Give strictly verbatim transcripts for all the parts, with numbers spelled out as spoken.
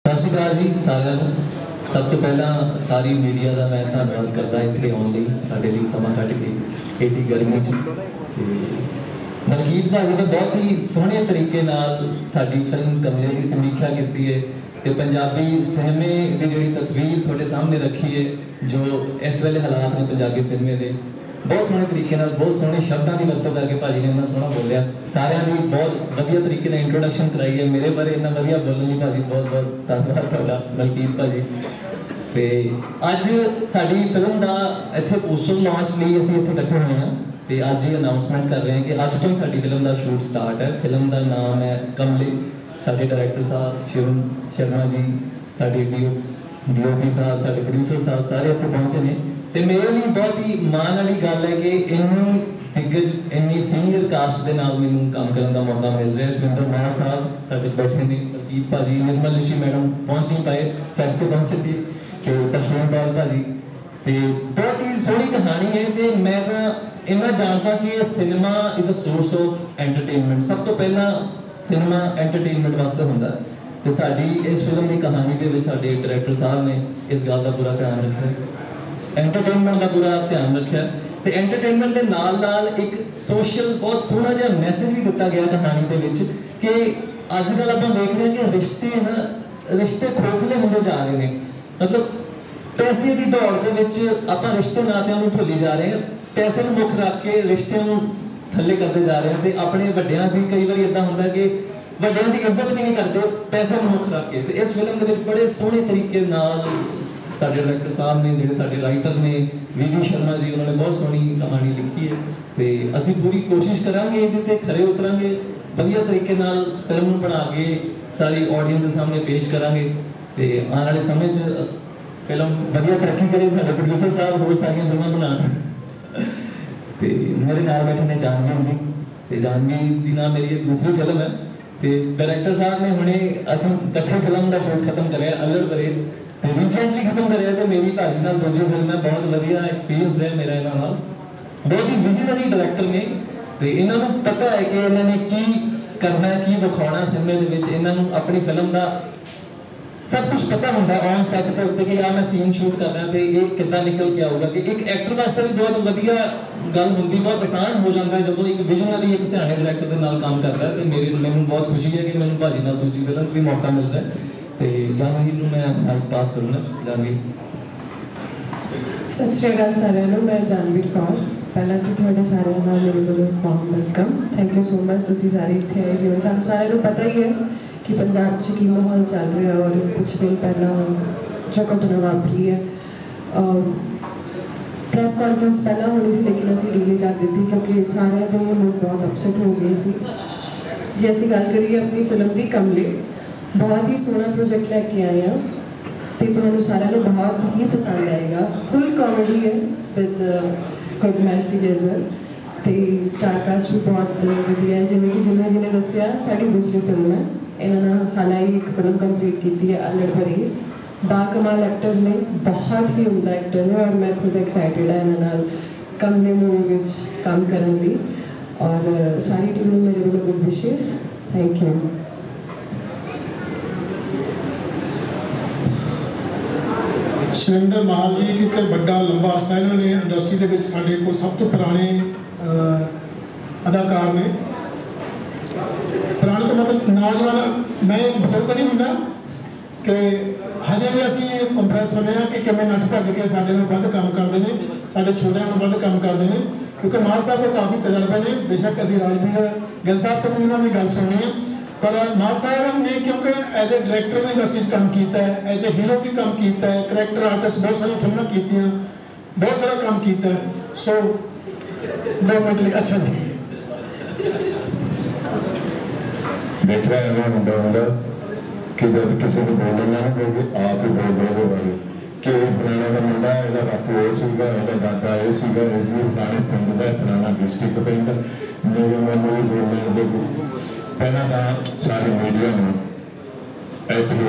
सत श्री अकाल जी सारिਆਂ ਨੂੰ। सब तो पहला सारी मीडिया का मैं धन्यवाद करता इतने आने साढ़े लिए समा कट के इतनी गर्मी च मलकीत भाजी ने बहुत ही सोहने तरीके साड़ी फिल्म कमले की समीक्षा की है तो पंजाबी सिनेमे की जी तस्वीर थोड़े सामने रखी है जो इस वेले हालात ने पंजाबी सिनेमे के बहुत सोहने तरीके बहुत सोहने शब्दों की वरतों करके भाजी ने इन्ना सोहना बोलिया सारिਆਂ की बहुत वधिया तरीके ਨਾਲ इंट्रोडक्शन कराई है मेरे बारे इन्ना वधिया बोलने ਲਈ भाजी बहुत बहुत धन्यवाद ਤੁਹਾਡਾ मलकीत भाजी। तो अज साड़ी फिल्म का इतने पोस्टर लॉन्च लिए असीं इत्थे इकट्ठे हुए हैं तो अज ये अनाउंसमेंट कर रहे हैं कि अज तो ही साड़ी फिल्म का शूट स्टार्ट है। फिल्म का नाम है कमले। साडे डायरैक्टर साहब शिवन शर्मा जी साडे डी डी ओ पी साहब साडे प्रोड्यूसर साहब सारे इत्थे पहुंचे हैं तो मेरे लिए बहुत ही माण वाली गल है कि इन्नी दिग्गज इन्नी सीनियर कास्ट के नाल मैनूं काम करने का मौका मिल रहा है। सुरेंद्र मान साहब साडे बैठे ने मलकीत भाजी निर्मल ऋषि मैडम पहुंच नहीं पाए सच तो पहुंचे थी तो तशवीर पाल भाजी तो बहुत ही सोहनी कहानी है तो मैं तो इन्ना जानता कि cinema is a source of entertainment. सब तो पहला सिनेमा एंटरटेनमेंट वास्ते होंदा तो साडी इस फिल्म की कहानी के साडे डायरैक्टर साहब ने इस गल का पूरा ध्यान रखा एंटरटेनमेंट का पूरा ध्यान रखा तो एंटरटेनमेंट के नाल नाल एक सोशल बहुत सोहना जिहा मैसेज भी दिता गया कहानी के विच कि अजकल आप देख रहे हैं कि रिश्ते ना रिश्ते खोखले होंदे जा रहे हैं। मतलब पैसे की दौड़ के विच आपां रिश्ते नातिਆਂ ਨੂੰ भुल्ली जा रहे हैं पैसे ਨੂੰ मुख रख के रिश्ते ਨੂੰ थल्ले करते जा रहे हैं तो अपने वड्डियां भी कई बार इदां हुंदा कि वड्डियां की इज्जत भी नहीं करते पैसे ਨੂੰ मुख रख के। तो इस फिल्म के विच बड़े सोहने तरीके नाल साडे डायरैक्टर साहब ने जिहड़े साडे राइटर ने वी वी शर्मा जी उन्होंने बहुत सोहनी कहानी लिखी है तो असीं पूरी कोशिश करांगे इहदे ते खरे उतरांगे वधिया तरीके नाल फिल्म बना के सारी ऑडियंस के सामने पेश करांगे तो आने वाले समय च फिल्म वधिया तरक्की करे साडे प्रोड्यूसर साहब होर सारियां फिल्मां बनाउण। तो मेरे नाल बैठे ने जानवी जी तो जानवी जी नाल मेरी दूसरी फिल्म है तो डायरैक्टर साहब ने हुणे असीं इकट्ठे फिल्म का शूट खत्म कराया अल्लड़ परेड तो रिसेंटली खत्म कराया तो मेरी भाजी नाल दूजी फिल्म है बहुत वधिया एक्सपीरियंस रहा मेरा इन्हां नाल बहुत ही विजनरी डायरैक्टर ने तो इन्हां नूं पता है कि इन्हां ने की करना की विखाउणा सिनेमे दे विच इन्हां नूं अपनी फिल्म का सब कुछ पता होंगे ऑन सैट के उत्ते कि यार मैं सीन शूट करना तो ये कितना निकल के आऊगा कि एक एक्टर वास्ते भी बहुत वधिया गल होंगी बहुत आसान हो जाता है जो एक विजनरी एक सियाने डायरैक्टर के नाल काम करता है तो मेरी मैंने बहुत खुशी है कि मैंने भाजी नाल दूजी फिल्म भी मौका मिलता है तो जानवी नूं मैं माइक पास करूँगा। जानवी सत श्री अकाल सारिਆਂ ਨੂੰ मैं जानवीर कौर पहला तो थोड़े सारे मेरे को warm welcome thank you so much तुसीं सारे इत्थे आए जिवें सानूं सारिਆਂ ਨੂੰ पता ही है कि पंजाब च की माहौल चल रहा है और कुछ दिन पहला जो घटना वापरी है प्रेस कॉन्फ्रेंस पहला होनी सी लेकिन असीं डिले कर दी क्योंकि सारे दिन लोग बहुत अपसेट हो गए सी। जे असीं गल करिए अपनी फिल्म की कमले बहुत ही सोहना प्रोजेक्ट लैके आए हैं तो तुहानूं सारिਆਂ ਨੂੰ बहुत ही पसंद आएगा। फुल कॉमेडी है विद गुड मैसेज तो स्टार कास्ट भी बहुत वधिया है जिवें कि जिन्हें जिन्हें दस्सिया साडी दूसरी फिल्म है इन्होंने हाल ही एक फिल्म कंप्लीट की है अल्लड़ परेज बाकमाल एक्टर ने बहुत ही उमदा एक्टर ने और मैं खुद एक्साइटेड है इन्होंने कमले मूवी में काम करने ली और सारी टीम ने मेरे को good wishes thank you. Surendra Mal ji एक बड़ा लंबा अरसा इन्होंने इंडस्ट्री के साढ़े को सब तो पुराने अदाकार ने पुराने तो मतलब नौजवान मैं बजुर्ग नहीं होंगे कि हजे भी असी इंप्रैस होने कि किमें नट भज के साढ़े वध काम करते हैं साढ़े छोटिया वध काम करते हैं क्योंकि मान साहब को काफ़ी तजर्बे ने बेशक असी राजवीर गिल साहब तो भी उन्होंने गल सुनी है पर मान साहब ने क्योंकि एज ए डायरैक्टर भी इंडस्ट्री काम किया है एज ए हीरो भी काम किया है करैक्टर आर्टिस्ट बहुत सारी फिल्में की बहुत सारा काम किया है सो दो मिनट लिए अच्छा जी देखना इन्होंने होंगे होंगे कि जब किसी को बोलना ना बोल आप ही बोल रहे हो बारे कि फलाना का मुंडा है बापू ये सीगा ये दादा ये सीगा इसलिए फलाने पिंड का फलाना डिस्ट्रिक्ट पैंदा मेरे मन में बोलने दे पहला तो सारी मीडिया में इतने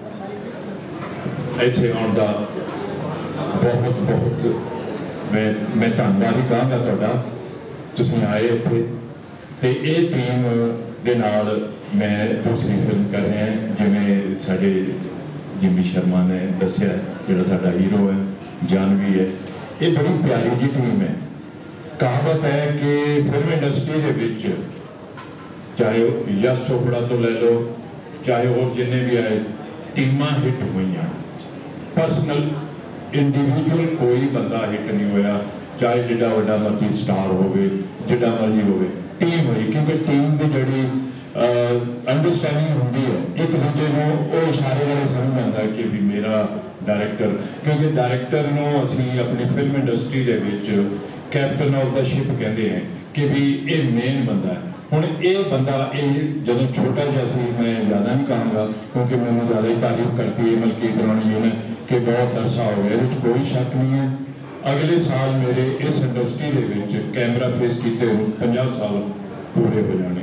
इतने आने का बहुत बहुत मैं मैं धन्यवाद ही कहांगा तुहाडा तुसीं आए इत्थे ते ये टीम दे नाल मैं दूसरी फिल्म कर रहे हैं जिमें साढ़े जिमी शर्मा ने दसिया जो साडा हीरो है जानवी है, ये बड़ी प्यारी जी टीम है। कहावत है कि फिल्म इंडस्ट्री के विच चाहे यश चोपड़ा तो ले लो, चाहे और जिन्हें भी आए, टीमां हिट हुई। पर्सनल इंडिविजुअल कोई बंदा हिट नहीं होया, चाहे जिड्डा वड्डा मर्जी स्टार होवे, जिड्डा मर्जी होवे, टीम हुई। क्योंकि टीम की जड़ी अंडरस्टैंडिंग होंगी है, एक दूजे को वो इशारे वाले समझ आता है कि भी मेरा डायरैक्टर, क्योंकि डायरैक्टर को असी अपनी फिल्म इंडस्ट्री के विच कैप्टन ऑफ द शिप कहते हैं कि भी ये मेन बंदा है। हुण ये बंदा ये जो छोटा जहा सी, मैं ज़्यादा नहीं कहूँगा क्योंकि मैंने ज़्यादा ही तारीफ करती है मलकीत राणी जी ने कि बहुत अरसा हो गया, ये कोई शक नहीं है। अगले साल मेरे इस इंडस्ट्री के विच कैमरा फेस किए पचास साल पूरे हो जाने।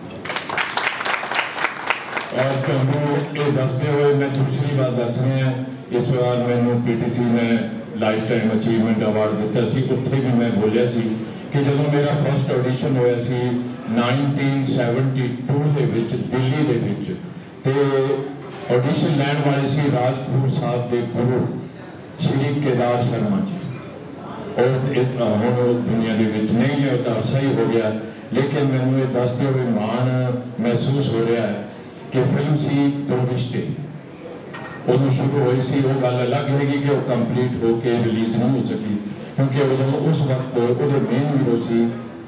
और तुहानू ये दसते हुए मैं दूसरी बात दस रहा, इस बार मैनू पी टी सी ने लाइफ टाइम अचीवमेंट अवार्ड दिता सी। उत्थे भी मैं बोलिया सी कि जो मेरा फर्स्ट ऑडिशन होया सी नाइनटीन सैवनटी टू के विच दिल्ली के विच, ते ऑडिशन लैन वाले सी राजपूर साहब के गुरु श्री केदार शर्मा जी। और इस हुण दुनिया के विच नहीं है, तो अरसा ही हो गया, लेकिन मैनू ये दसते हुए मान महसूस हो रहा है कि फिल्म सी दो रिश्ते उदों शुरू हुई सी। वो गल अलग हैगी कि वो कंप्लीट होकर रिलीज नहीं हो सकी, क्योंकि उदों उस वक्त वो मेन हीरो से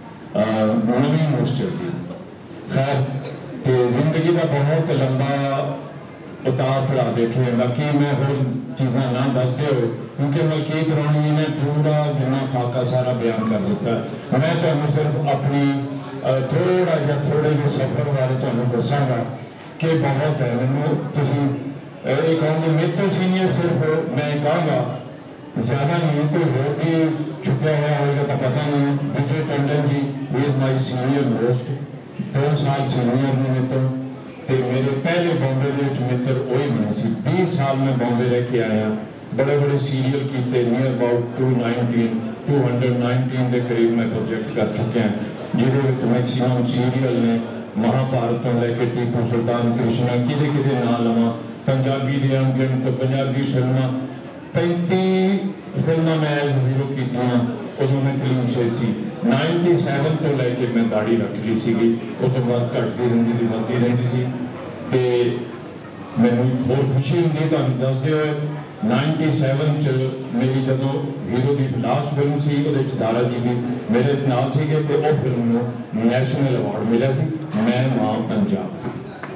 नवीन मुश्किल थी। खैर, तो जिंदगी का बहुत लंबा उतार चढ़ाव देखे। बाकी मैं होर चीज़ा ना दसते हो, क्योंकि मलकीत राणी जी ने पूरा जिन्ना खाका सारा बयान कर दिता। मैं तुहानू सिर्फ अपनी थोड़ा या थोड़े भी सफर बारे तुहानू दसांगा कि बहुत है। मैनू तुसीं ये कहूँगे मेरे तो सीनियर सिर्फ मैं कहूँगा ज़्यादा नहीं, कोई होर भी छुपया हुआ होगा तो पता नहीं। Vijay Tandon ji is my senior most, दो साल सीनियर ने मेरे तो, ते मेरे पहले बॉम्बे के मित्र वही बने सी। बीस साल मैं बॉम्बे लेके आया, बड़े बड़े सीरियल किए, near about two nineteen two hundred nineteen के करीब मैं प्रोजेक्ट कर चुके हैं, जिहदे मैक्सीमम सीरियल ने महाभारत तो लैके टीपू सुल्तान कृष्णा कि ना लवा, पंजाबी दे अनगिन तो पंजाबी फिल्मां पैंती फिल्मां मैं एज हीरो की उदों मैं क्लीन शेट सी। नाइनटी सैवन तो लैके मैं दाड़ी रख ली सी, उस तो बाद घटती रही थी बनती रही सी। तो मैनू होर खुशी होंगी तुहानू दसदे हुए, नाइनटी सैवन च मेरी जो हीरो की लास्ट फिल्म सी, वो दारा जी भी मेरे नाल सीगे, तो वो फिल्म को नैशनल अवार्ड मिला सी, मैं मां पंजाब।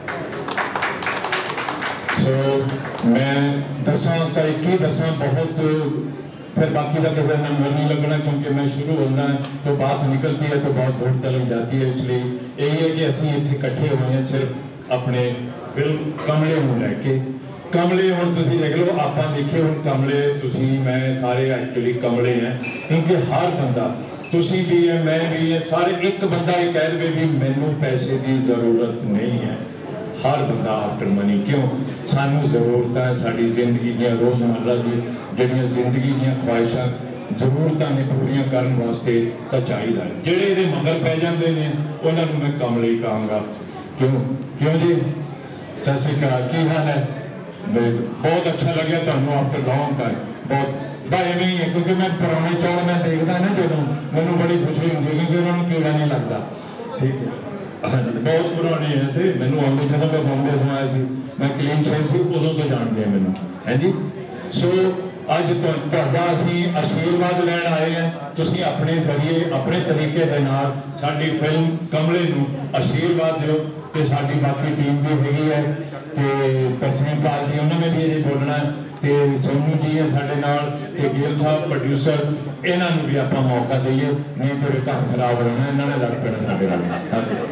सो मैं दसा तो एक ही दसा, बहुत फिर बाकी का किसी ना मन नहीं लगना, क्योंकि मैं शुरू होना है तो बात निकलती है तो बहुत दूर तक जाती है। इसलिए यही है कि असीं इत्थे इकट्ठे हुए हैं सिर्फ अपने फिल्म कमले को लैके। कमले हुण तुसीं देख लो, आपां देखिए हुण कमले तुसीं मैं सारे एक्चुअली कमले हैं, क्योंकि हर बंदा तुसीं भी है मैं भी है, सारे एक बंदा ये कह दे भी मैनू पैसे की जरूरत नहीं है। हर बंदा आफ्टर मनी, क्यों सानू जरूरत है साड़ी जिंदगी दी रोजमर्रा की जिहड़ियां जिंदगी दी ख्वाहिशां जरूरतां ने पूरियां करने वास्ते तो चाहिए है। जिहड़े इहदे मगर पै जांदे ने उन्हां नूं मैं कमले ही कहांगा। क्यों क्यों जी, सत श्री अकाल, की हाल है? बहुत अच्छा लगे तुहानू आफ्टर लॉन्ग टाइम। बहुत भाई नहीं है, क्योंकि मैं पुराने चौड़ मैं देखदा ना जो मैनू बड़ी खुशी होंदी है, क्योंकि उन्होंने कीड़ा नहीं लगता। ठीक है, हाँ जी, बहुत पुराने हैं थे, मैनू आउंदे जो मैं बॉम्बे तो आया सी, मैं क्लीन शेव सी, उदों तो जान गए मैनू है जी। सो अज तुहाडा असीं आशीर्वाद लैण आए हैं, तुसीं अपने जरिए अपने तरीके दे नाल साडी फिल्म कमले नूं आशीर्वाद दिओ। ते साडी बाकी टीम भी हैगी है, ते तरसीम पाल जी उन्होंने भी ये बोलना है, ते सोनू जी है साडे नाल, ते गिल साहब प्रोड्यूसर, इन्हां नूं भी आपां मौका दईए, नहीं तो काम खराब होना, इन्हां ने लड़ पैना साडे नाल।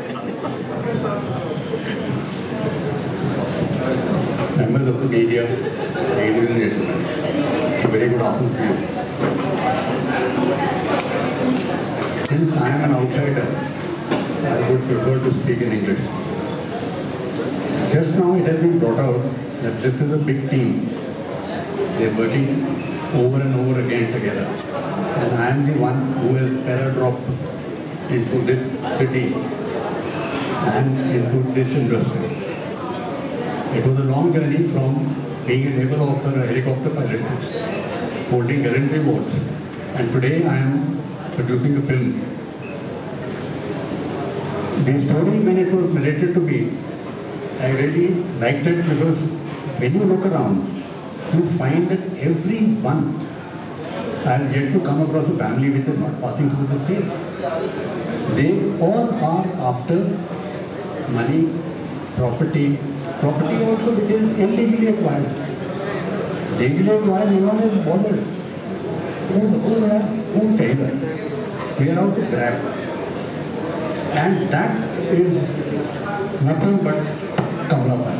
Members of the media, ladies and gentlemen, a very good afternoon to you. Since I am an outsider, I would prefer to speak in English. Just now it has been brought out that this is a big team. They are working over and over again together. And I am the one who has para-dropped into this city and into this industry. It was a long journey from being a naval officer, a helicopter pilot, holding gallantry awards, and today I am producing a film. The story, when it was narrated to me, I really liked it because when you look around, you find that every month I have yet to come across a family which is not passing through this phase. They all are after money, property, property also which is illegally acquired. Legally acquired, no one is bothered. Who, who, are, who chahiye? We are out to grab. And that is nothing but Kamala.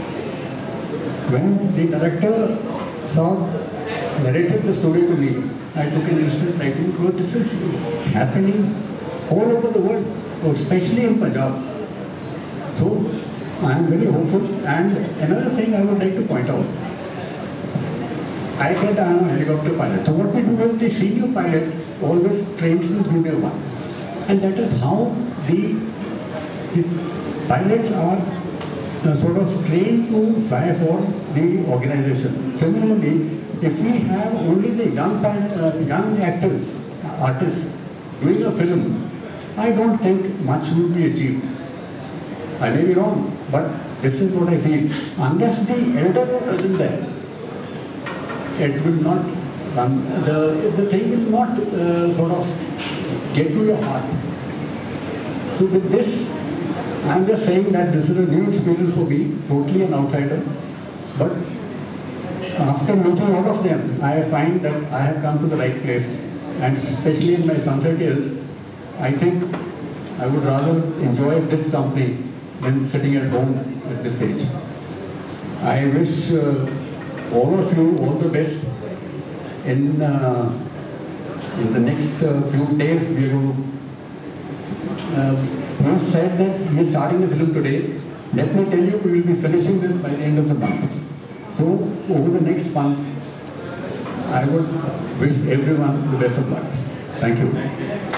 When the director saw, narrated the story to me, I took an instant writing because this is happening all over the world, especially in Punjab. So I am very hopeful. And another thing I would like to point out, I said I am a helicopter pilot. So what we do is the senior pilot always trains the junior one. And that is how the, the pilots are uh, sort of trained to fly for the organization. Similarly, if we have only the young pilot, uh, young actors, uh, artists doing a film, I don't think much will be achieved. I may be wrong, but this is what I feel. Unless the elders are present there, it will not run. The, the thing will not uh, sort of get to your heart. So with this, I am just saying that this is a new experience for me, totally an outsider. But after meeting all of them, I find that I have come to the right place. And especially in my sunset years, I think I would rather enjoy this company than sitting at home at this age. I wish uh, all of you all the best. In, uh, in the next uh, few days, we will Uh, you said that we are starting the film today. Let me tell you, we will be finishing this by the end of the month. So, over the next month, I would wish everyone the best of luck. Thank you.